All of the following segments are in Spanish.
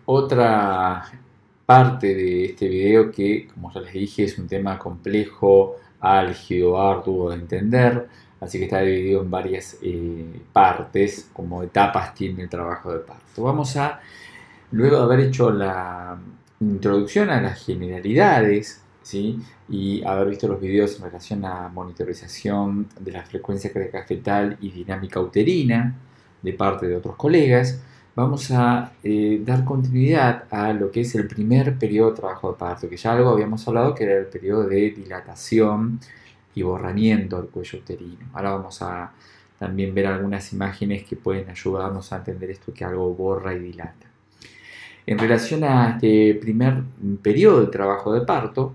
Otra parte de este video que, como ya les dije, es un tema complejo, álgido, arduo de entender, así que está dividido en varias partes, como etapas tiene el trabajo de parto. Vamos a, luego de haber hecho la introducción a las generalidades, ¿sí? Y haber visto los videos en relación a monitorización de la frecuencia cardíaca fetal y dinámica uterina de parte de otros colegas, vamos a dar continuidad a lo que es el primer periodo de trabajo de parto, que ya algo habíamos hablado que era el periodo de dilatación y borramiento del cuello uterino. Ahora vamos a también ver algunas imágenes que pueden ayudarnos a entender esto que algo borra y dilata. En relación a este primer periodo del trabajo de parto,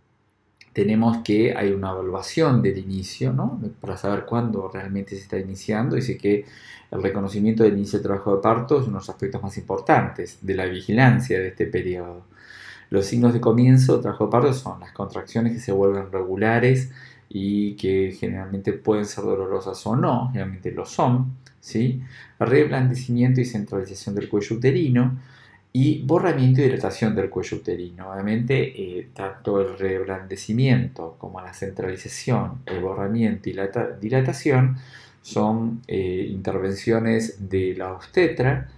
tenemos que hay una evaluación del inicio, ¿no? Para saber cuándo realmente se está iniciando. Dice que el reconocimiento del inicio del trabajo de parto es uno de los aspectos más importantes de la vigilancia de este periodo. Los signos de comienzo del trabajo de parto son las contracciones que se vuelven regulares y que generalmente pueden ser dolorosas o no, generalmente lo son, ¿sí? Reblandecimiento y centralización del cuello uterino, y borramiento y dilatación del cuello uterino. Obviamente, tanto el reblandecimiento como la centralización, el borramiento y la dilatación son intervenciones de la obstetra,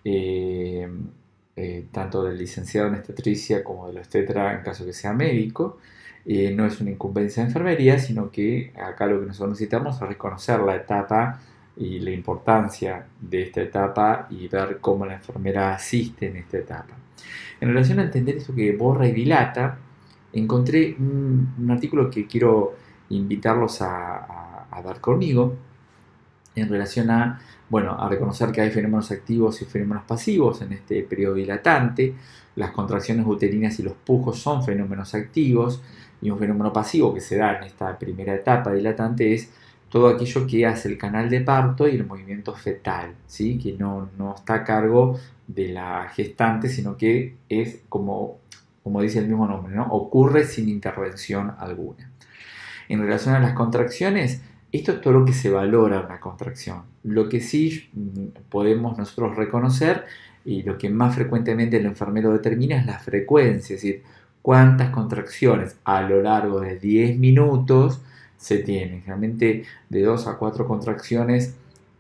eh, tanto del licenciado en obstetricia como del obstetra en caso que sea médico. No es una incumbencia de enfermería, sino que acá lo que nosotros necesitamos es reconocer la etapa y la importancia de esta etapa y ver cómo la enfermera asiste en esta etapa. En relación a entender esto que borra y dilata, encontré un artículo que quiero invitarlos a ver conmigo en relación a, bueno, a reconocer que hay fenómenos activos y fenómenos pasivos en este periodo dilatante. Las contracciones uterinas y los pujos son fenómenos activos, y un fenómeno pasivo que se da en esta primera etapa dilatante es todo aquello que hace el canal de parto y el movimiento fetal, ¿sí? Que no está a cargo de la gestante, sino que es como dice el mismo nombre, ¿no? Ocurre sin intervención alguna. En relación a las contracciones, esto es todo lo que se valora una contracción. Lo que sí podemos nosotros reconocer y lo que más frecuentemente el enfermero determina es la frecuencia, es decir, cuántas contracciones a lo largo de 10 minutos se tienen. Generalmente de 2 a 4 contracciones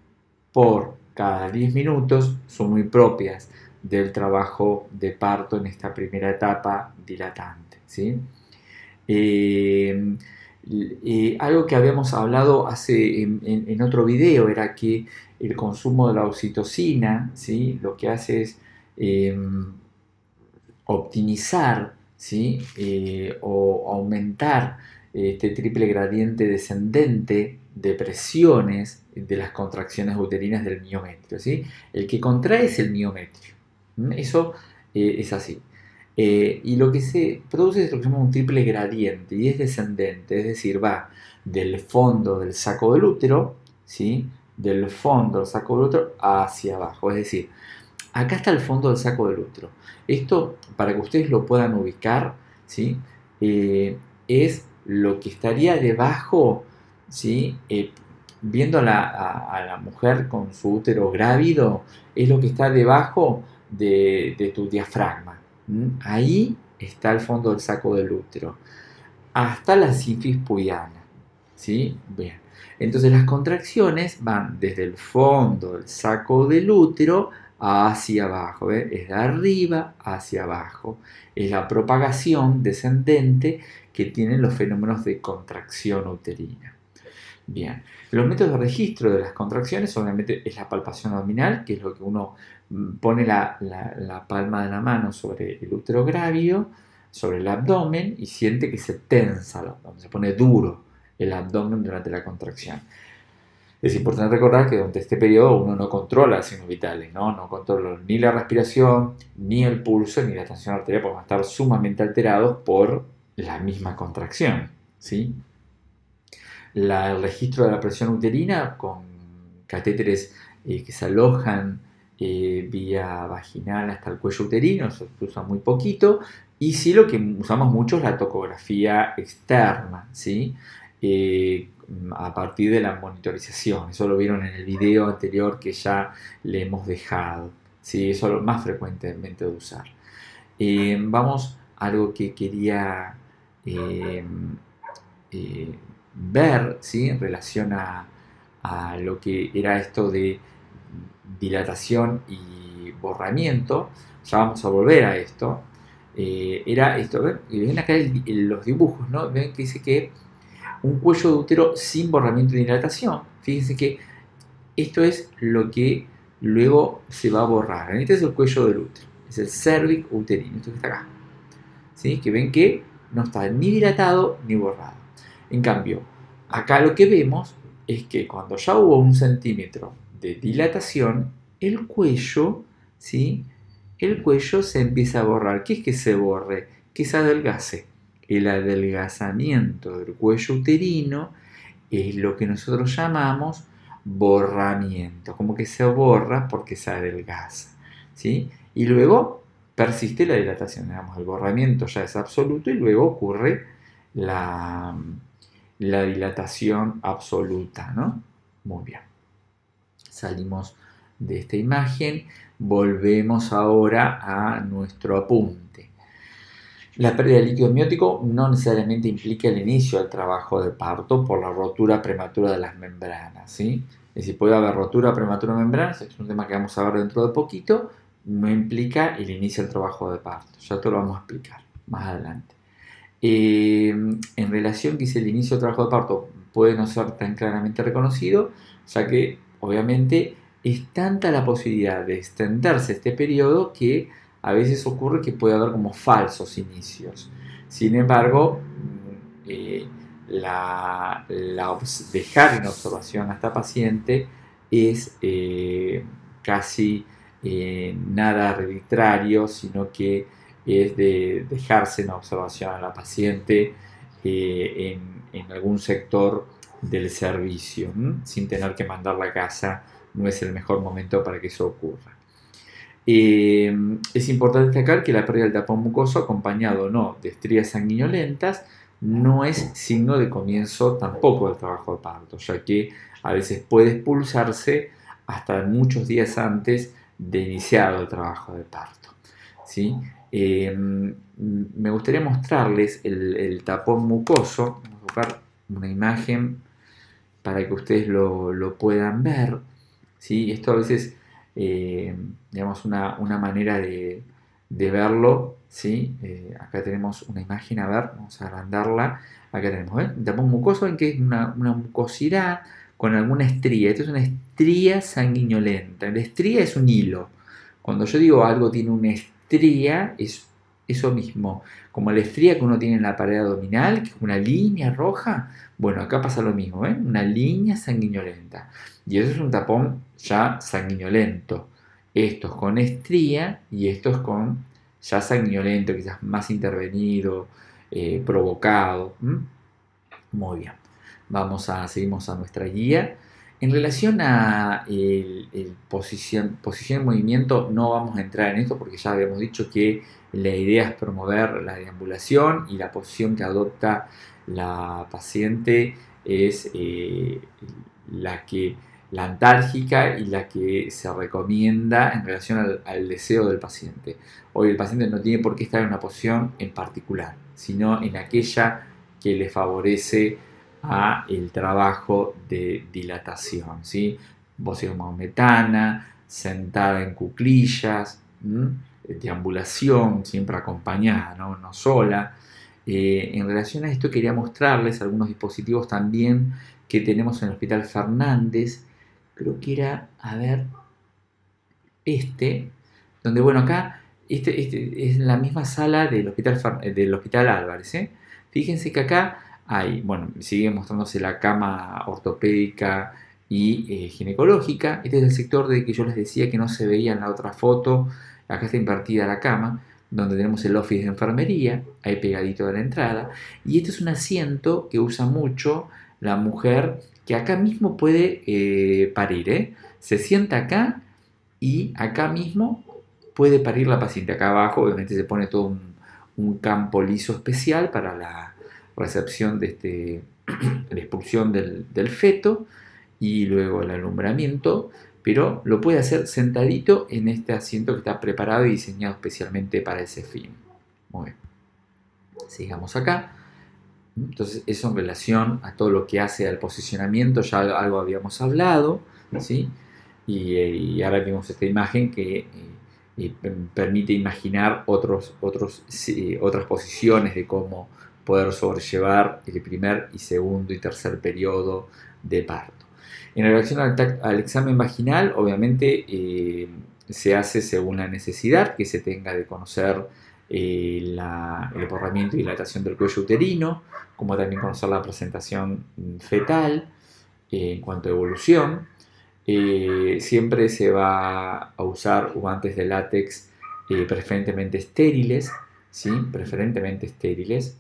por cada 10 minutos son muy propias del trabajo de parto en esta primera etapa dilatante, ¿sí? Eh, Algo que habíamos hablado en otro video era que el consumo de la oxitocina, ¿sí? Lo que hace es optimizar, ¿sí? O aumentar este triple gradiente descendente de presiones de las contracciones uterinas del miometrio, ¿sí? El que contrae es el miometrio. Eso es así. Y lo que se produce es lo que se llama un triple gradiente y es descendente, es decir, va del fondo del saco del útero, ¿sí? Del fondo del saco del útero hacia abajo. Es decir, acá está el fondo del saco del útero. Esto, para que ustedes lo puedan ubicar, ¿sí? Es lo que estaría debajo, ¿sí? Viendo a la mujer con su útero grávido, es lo que está debajo de tu diafragma. Ahí está el fondo del saco del útero, hasta la sínfisis pubiana, ¿sí? Bien. Entonces las contracciones van desde el fondo del saco del útero hacia abajo, ¿ves? Es de arriba hacia abajo. Es la propagación descendente que tienen los fenómenos de contracción uterina. Bien, los métodos de registro de las contracciones obviamente es la palpación abdominal, que es lo que uno pone la palma de la mano sobre el útero grávido, sobre el abdomen, y siente que se tensa el abdomen, se pone duro el abdomen durante la contracción. Es importante recordar que durante este periodo uno no controla los signos vitales, no controla ni la respiración, ni el pulso, ni la tensión arterial, porque van a estar sumamente alterados por la misma contracción, ¿sí? El registro de la presión uterina con catéteres que se alojan vía vaginal hasta el cuello uterino, eso se usa muy poquito, y sí lo que usamos mucho es la tocografía externa, ¿sí? A partir de la monitorización, eso lo vieron en el video anterior que ya le hemos dejado, ¿sí? Eso es lo más frecuentemente de usar. Vamos a algo que quería eh, ver, ¿sí? En relación a lo que era esto de dilatación y borramiento. Ya vamos a volver a esto. Era esto, ven acá los dibujos, ¿no? Ven que dice que un cuello de útero sin borramiento y dilatación. Fíjense que esto es lo que luego se va a borrar. Este es el cuello del útero, es el cervix uterino, esto que está acá. ¿Sí? Que ven que no está ni dilatado ni borrado. En cambio, acá lo que vemos es que cuando ya hubo 1 centímetro de dilatación, el cuello, ¿sí? El cuello se empieza a borrar. ¿Qué es que se borre? Que se adelgace. El adelgazamiento del cuello uterino es lo que nosotros llamamos borramiento, como que se borra porque se adelgaza, ¿sí? Y luego persiste la dilatación, digamos, el borramiento ya es absoluto y luego ocurre la dilatación absoluta, ¿no? Muy bien. Salimos de esta imagen, volvemos ahora a nuestro apunte. La pérdida de líquido amniótico no necesariamente implica el inicio del trabajo de parto por la rotura prematura de las membranas, ¿sí? Es decir, puede haber rotura prematura de membranas, es un tema que vamos a ver dentro de poquito, no implica el inicio del trabajo de parto. Ya te lo vamos a explicar más adelante. En relación que el inicio del trabajo de parto puede no ser tan claramente reconocido, ya que obviamente es tanta la posibilidad de extenderse este periodo que a veces ocurre que puede haber como falsos inicios. Sin embargo, dejar en observación a esta paciente es casi nada arbitrario, sino que es de dejarse en observación a la paciente en algún sector del servicio, sin tener que mandarla a casa. No es el mejor momento para que eso ocurra. Es importante destacar que la pérdida del tapón mucoso acompañado o no de estrías sanguinolentas no es signo de comienzo tampoco del trabajo de parto, ya que a veces puede expulsarse hasta muchos días antes de iniciado el trabajo de parto, ¿sí? Me gustaría mostrarles el tapón mucoso. Vamos a buscar una imagen para que ustedes lo puedan ver, ¿sí? Esto a veces, digamos, una manera de verlo, ¿sí? Acá tenemos una imagen, a ver, vamos a agrandarla. Acá tenemos, el tapón mucoso, en que es una mucosidad con alguna estría. Esto es una estría sanguinolenta. La estría es un hilo. Cuando yo digo algo tiene una estría, es eso mismo. Como la estría que uno tiene en la pared abdominal, que es una línea roja. Bueno, acá pasa lo mismo, ¿ven? Una línea sanguinolenta. Y eso es un tapón ya sanguinolento. Estos con estría y estos con ya sanguinolento, quizás más intervenido, provocado. Muy bien. Seguimos a nuestra guía. En relación a posición en movimiento, no vamos a entrar en esto porque ya habíamos dicho que la idea es promover la deambulación y la posición que adopta la paciente es la antálgica y la que se recomienda en relación al deseo del paciente. Hoy el paciente no tiene por qué estar en una posición en particular, sino en aquella que le favorece a el trabajo de dilatación, ¿sí? Posición maometana, sentada en cuclillas, deambulación, siempre acompañada, no sola. En relación a esto quería mostrarles algunos dispositivos también que tenemos en el Hospital Fernández. Creo que era, a ver, donde bueno, acá, es la misma sala del Hospital Álvarez, ¿eh? Fíjense que acá bueno, sigue mostrándose la cama ortopédica y ginecológica. Este es el sector de que yo les decía que no se veía en la otra foto. Acá está invertida la cama, donde tenemos el office de enfermería, ahí pegadito de la entrada. Y este es un asiento que usa mucho la mujer, que acá mismo puede parir, ¿eh? Se sienta acá y acá mismo puede parir la paciente. Acá abajo obviamente se pone todo un campo liso especial para la recepción de la expulsión del feto y luego el alumbramiento, pero lo puede hacer sentadito en este asiento que está preparado y diseñado especialmente para ese fin. Muy bien. Sigamos acá. Entonces, eso en relación a todo lo que hace al posicionamiento, ya algo habíamos hablado, ¿sí? Y ahora vemos esta imagen que permite imaginar otras posiciones de cómo poder sobrellevar el primer y segundo y tercer periodo de parto. En relación al examen vaginal, obviamente se hace según la necesidad que se tenga de conocer el borramiento y dilatación del cuello uterino, como también conocer la presentación fetal en cuanto a evolución. Siempre se va a usar guantes de látex preferentemente estériles, ¿sí? Preferentemente estériles.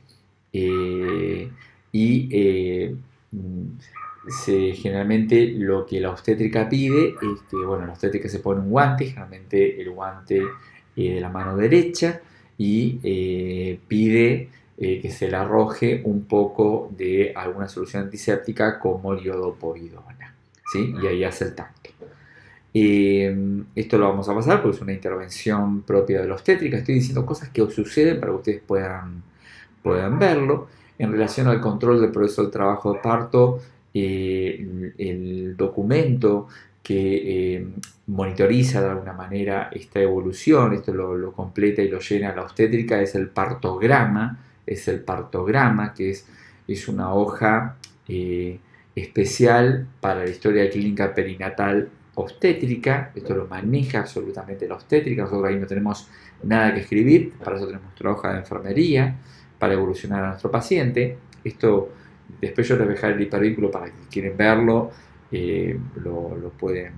Generalmente lo que la obstétrica pide es que, bueno, la obstétrica se pone un guante, generalmente el guante de la mano derecha, y pide que se le arroje un poco de alguna solución antiséptica como el iodopovidona, ¿sí? Y ahí hace el tanque. Esto lo vamos a pasar porque es una intervención propia de la obstétrica. Estoy diciendo cosas que suceden para que ustedes puedan verlo. En relación al control del proceso del trabajo de parto, el documento que monitoriza de alguna manera esta evolución, esto lo completa y lo llena la obstétrica, es el partograma. Que es una hoja especial para la historia clínica perinatal obstétrica. Esto lo maneja absolutamente la obstétrica. Nosotros ahí no tenemos nada que escribir, para eso tenemos nuestra hoja de enfermería para evolucionar a nuestro paciente. Esto después yo les voy a dejar el hipervínculo para que si quieren verlo lo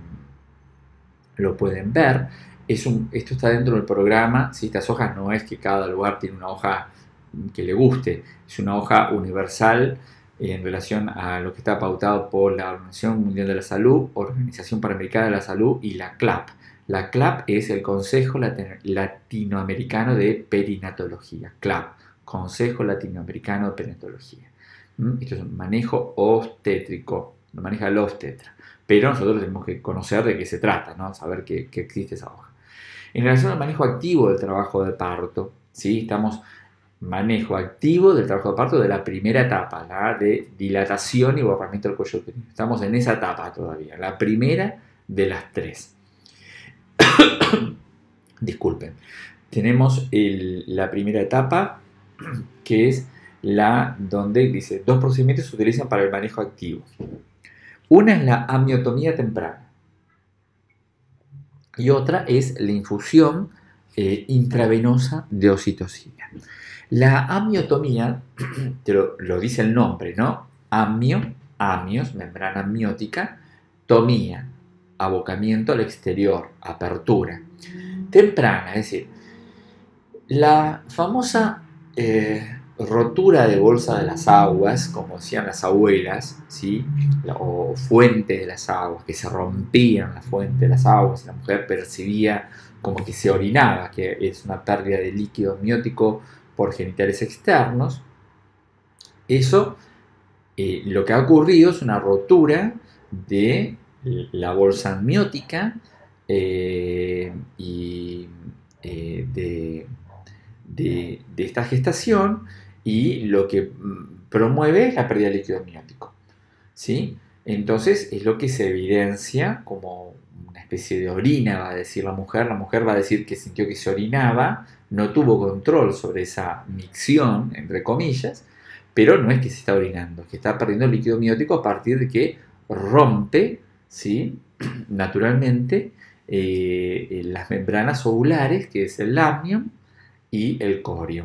pueden ver. Esto está dentro del programa, ¿sí? Estas hojas no es que cada lugar tiene una hoja que le guste, es una hoja universal en relación a lo que está pautado por la Organización Mundial de la Salud, Organización Panamericana de la Salud y la CLAP. La CLAP es el Consejo Latinoamericano de Perinatología. CLAP, Consejo Latinoamericano de Perinatología. Esto es un manejo obstétrico, lo maneja el obstetra, pero nosotros tenemos que conocer de qué se trata, ¿no? Saber que existe esa hoja. En relación al manejo activo del trabajo de parto, ¿sí? Estamos manejo activo del trabajo de parto de la primera etapa, la de dilatación y borramiento del cuello uterino. Estamos en esa etapa todavía, la primera de las 3. Disculpen. Tenemos la primera etapa, que es la donde dice 2 procedimientos se utilizan para el manejo activo. Una es la amiotomía temprana y otra es la infusión intravenosa de oxitocina. La amiotomía, lo dice el nombre, ¿no? Amios, membrana amniótica, tomía, abocamiento al exterior, apertura. Temprana, es decir, la famosa rotura de bolsa de las aguas, como decían las abuelas, ¿sí? O fuente de las aguas, que se rompían la fuente de las aguas y la mujer percibía como que se orinaba, que es una pérdida de líquido amniótico por genitales externos. Eso, lo que ha ocurrido es una rotura de la bolsa amniótica y de esta gestación, y lo que promueve es la pérdida de líquido amniótico, ¿sí? Entonces es lo que se evidencia como una especie de orina, va a decir la mujer. La mujer va a decir que sintió que se orinaba, no tuvo control sobre esa micción, entre comillas, pero no es que se está orinando, es que está perdiendo líquido amniótico a partir de que rompe, ¿sí? Naturalmente las membranas ovulares, que es el amnion y el corium.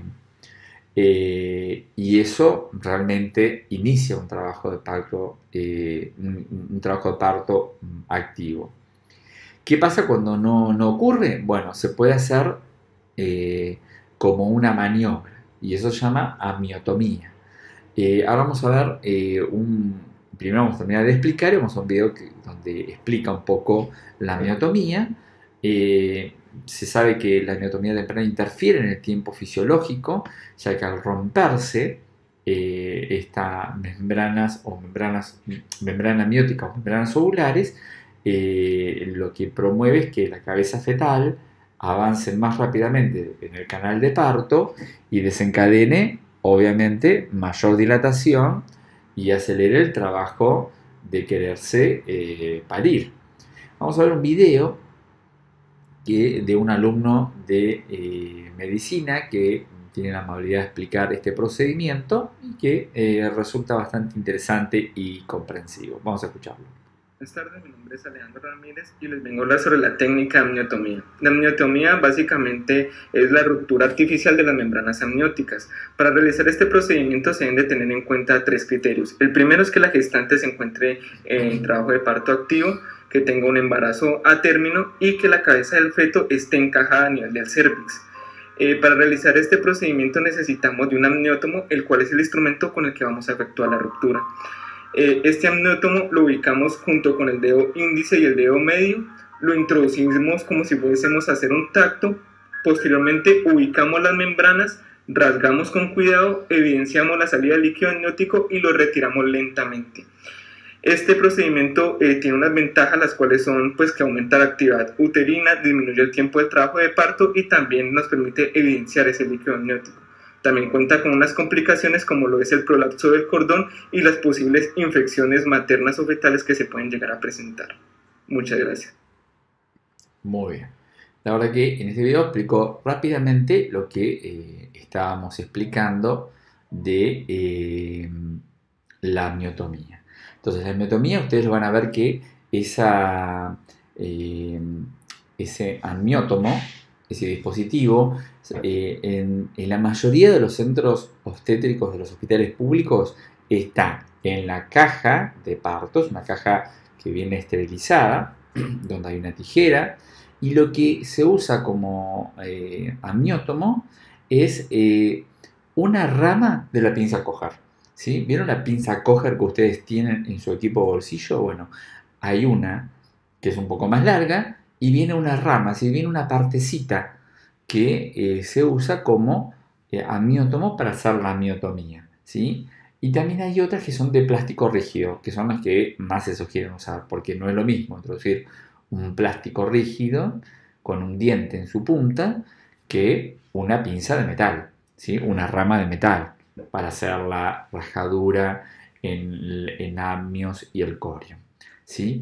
Y eso realmente inicia un trabajo de parto, activo. ¿Qué pasa cuando no ocurre? Bueno, se puede hacer como una maniobra, y eso se llama amiotomía. Ahora vamos a ver primero vamos a terminar de explicar y vamos a un video donde explica un poco la amiotomía. Se sabe que la amiotomía temprana interfiere en el tiempo fisiológico, ya que al romperse estas membrana amniótica o membranas ovulares, lo que promueve es que la cabeza fetal avance más rápidamente en el canal de parto y desencadene, obviamente, mayor dilatación y acelere el trabajo de quererse parir. Vamos a ver un video de un alumno de medicina que tiene la amabilidad de explicar este procedimiento y que resulta bastante interesante y comprensivo. Vamos a escucharlo. Buenas tardes, mi nombre es Alejandro Ramírez y les vengo a hablar sobre la técnica de amniotomía. La amniotomía básicamente es la ruptura artificial de las membranas amnióticas. Para realizar este procedimiento se deben de tener en cuenta 3 criterios. El primero es que la gestante se encuentre en trabajo de parto activo, que tenga un embarazo a término y que la cabeza del feto esté encajada a nivel del cérvix. Para realizar este procedimiento necesitamos de un amniótomo, el cual es el instrumento con el que vamos a efectuar la ruptura. Este amniótomo lo ubicamos junto con el dedo índice y el dedo medio, lo introducimos como si fuésemos a hacer un tacto, posteriormente ubicamos las membranas, rasgamos con cuidado, evidenciamos la salida del líquido amniótico y lo retiramos lentamente. Este procedimiento tiene unas ventajas, las cuales son pues, que aumenta la actividad uterina, disminuye el tiempo de trabajo de parto y también nos permite evidenciar ese líquido amniótico. También cuenta con unas complicaciones como lo es el prolapso del cordón y las posibles infecciones maternas o fetales que se pueden llegar a presentar. Muchas gracias. Muy bien. La verdad que en este video explico rápidamente lo que estábamos explicando de la amniotomía. Entonces, la amniotomía, ustedes van a ver que ese amniótomo, ese dispositivo, en la mayoría de los centros obstétricos de los hospitales públicos está en la caja de partos, una caja que viene esterilizada, donde hay una tijera, y lo que se usa como amniótomo es una rama de la pinza Kocher. ¿Sí? ¿Vieron la pinza Kocher que ustedes tienen en su equipo de bolsillo? Bueno, hay una que es un poco más larga y viene una rama, ¿sí? Viene una partecita que se usa como amniótomo para hacer la amniotomía, ¿sí? Y también hay otras que son de plástico rígido, que son las que más se sugieren usar, porque no es lo mismo introducir un plástico rígido con un diente en su punta que una pinza de metal, ¿sí? Una rama de metal para hacer la rajadura en amnios y el corio, ¿sí?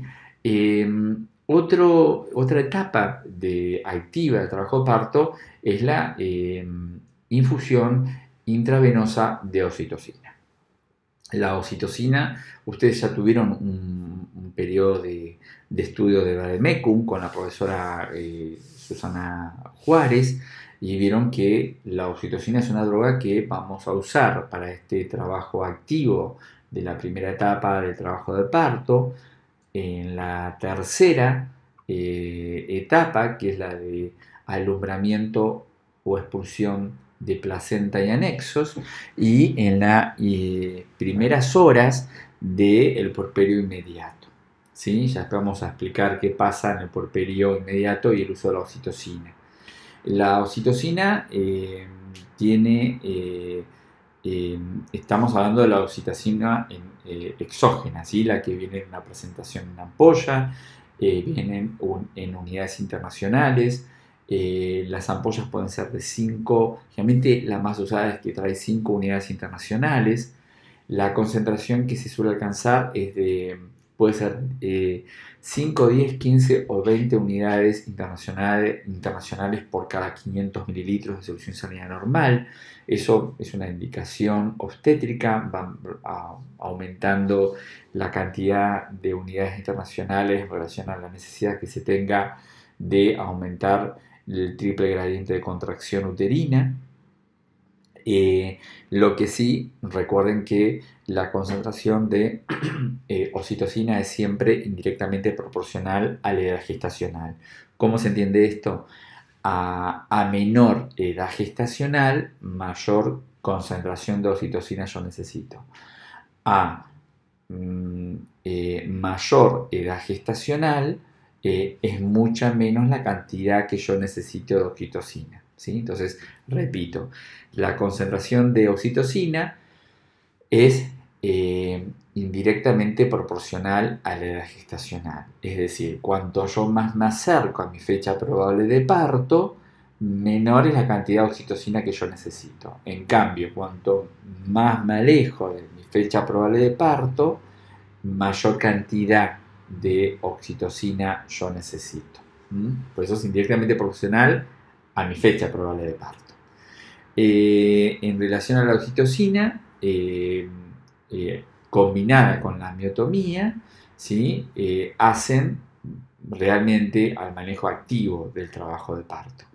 Otra etapa activa del trabajo de parto es la infusión intravenosa de oxitocina. La oxitocina, ustedes ya tuvieron un periodo de estudio de Vademecum con la profesora Susana Juárez y vieron que la oxitocina es una droga que vamos a usar para este trabajo activo de la primera etapa del trabajo de parto. En la tercera etapa, que es la de alumbramiento o expulsión de placenta y anexos, y en las primeras horas del puerperio inmediato. ¿Sí? Ya vamos a explicar qué pasa en el puerperio inmediato y el uso de la oxitocina. La oxitocina estamos hablando de la oxitocina exógena, ¿sí? La que viene en una presentación en ampolla, vienen en unidades internacionales. Las ampollas pueden ser de 5, generalmente la más usada es que trae 5 unidades internacionales. La concentración que se suele alcanzar puede ser 5, 10, 15 o 20 unidades internacionales por cada 500 mililitros de solución salina normal. Eso es una indicación obstétrica, va aumentando la cantidad de unidades internacionales en relación a la necesidad que se tenga de aumentar el triple gradiente de contracción uterina. Lo que sí, recuerden que la concentración de oxitocina es siempre indirectamente proporcional a la edad gestacional. ¿Cómo se entiende esto? A menor edad gestacional, mayor concentración de oxitocina yo necesito. A mayor edad gestacional, es mucha menos la cantidad que yo necesito de oxitocina, ¿sí? Entonces, repito, la concentración de oxitocina es indirectamente proporcional a la edad gestacional. Es decir, cuanto yo más me acerco a mi fecha probable de parto, menor es la cantidad de oxitocina que yo necesito. En cambio, cuanto más me alejo de mi fecha probable de parto, mayor cantidad de oxitocina yo necesito. Por eso es indirectamente proporcional a mi fecha probable de parto. En relación a la oxitocina, combinada con la amiotomía, ¿sí? Hacen realmente al manejo activo del trabajo de parto.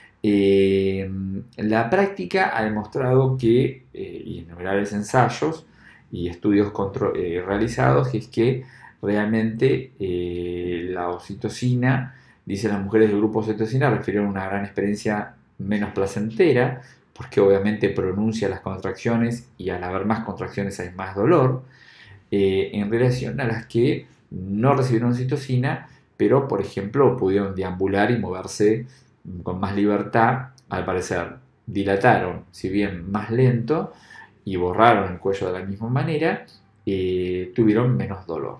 La práctica ha demostrado que, y innumerables ensayos y estudios realizados, es que realmente la oxitocina, dicen las mujeres del grupo oxitocina, refieren a una gran experiencia menos placentera, porque obviamente pronuncia las contracciones y al haber más contracciones hay más dolor, en relación a las que no recibieron oxitocina, pero por ejemplo pudieron deambular y moverse con más libertad. Al parecer dilataron, si bien más lento, y borraron el cuello de la misma manera, tuvieron menos dolor.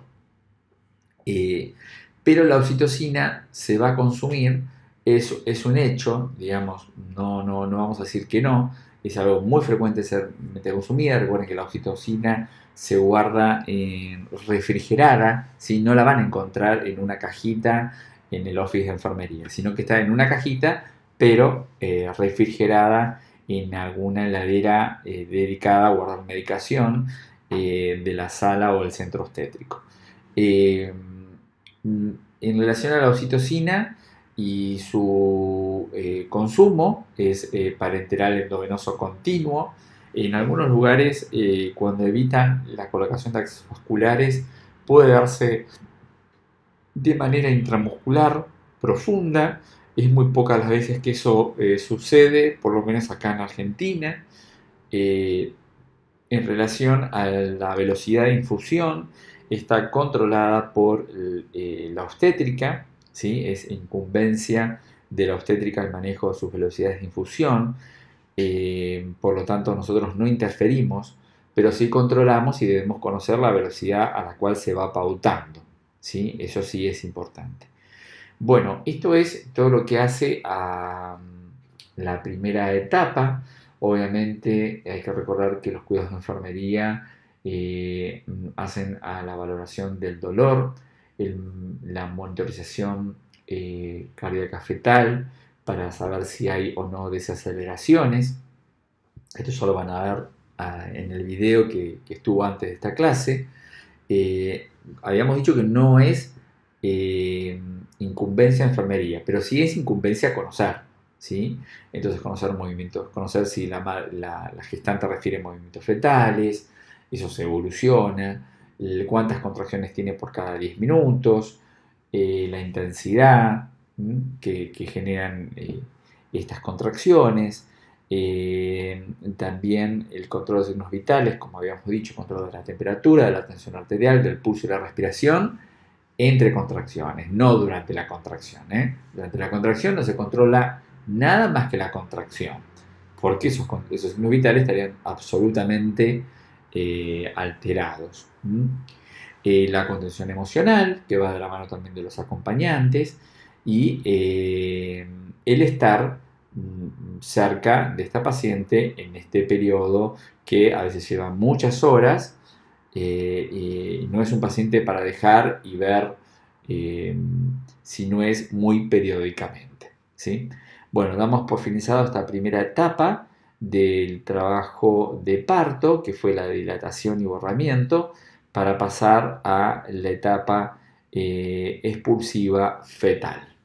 Pero la oxitocina se va a consumir, es un hecho, digamos, no vamos a decir que no, es algo muy frecuente ser consumida. Recuerden que la oxitocina se guarda refrigerada, ¿sí? No la van a encontrar en una cajita en el office de enfermería, sino que está en una cajita, pero refrigerada en alguna heladera dedicada a guardar medicación de la sala o el centro obstétrico. En relación a la oxitocina y su consumo, es parenteral endovenoso continuo. En algunos lugares, cuando evitan la colocación de accesorios vasculares, puede darse de manera intramuscular profunda. Es muy pocas las veces que eso sucede, por lo menos acá en Argentina. En relación a la velocidad de infusión, está controlada por la obstétrica, ¿sí? Es incumbencia de la obstétrica el manejo de sus velocidades de infusión. Por lo tanto, nosotros no interferimos, pero sí controlamos y debemos conocer la velocidad a la cual se va pautando, ¿sí? Eso sí es importante. Bueno, esto es todo lo que hace a la primera etapa. Obviamente hay que recordar que los cuidados de enfermería hacen a la valoración del dolor, la monitorización cardíaca fetal para saber si hay o no desaceleraciones. Esto ya lo van a ver en el video que estuvo antes de esta clase. Habíamos dicho que no es incumbencia de enfermería, pero sí es incumbencia conocer, ¿sí? Entonces conocer movimientos, conocer si la gestante refiere movimientos fetales, eso se evoluciona, cuántas contracciones tiene por cada 10 minutos, la intensidad que generan estas contracciones, también el control de signos vitales, como habíamos dicho, control de la temperatura, de la tensión arterial, del pulso y la respiración, entre contracciones, no durante la contracción. Durante la contracción no se controla nada más que la contracción, porque esos signos vitales estarían absolutamente alterados. La contención emocional, que va de la mano también de los acompañantes, y el estar cerca de esta paciente en este periodo que a veces lleva muchas horas. No es un paciente para dejar y ver si no es muy periódicamente, ¿sí? Bueno, damos por finalizado esta primera etapa del trabajo de parto, que fue la dilatación y borramiento, para pasar a la etapa expulsiva fetal.